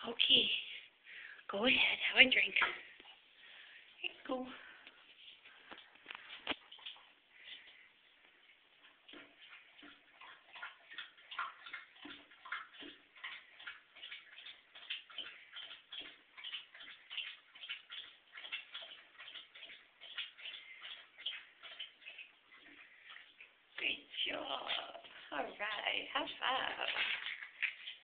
Okay. Go ahead. Have a drink. Here you go. Great job. All right. High five.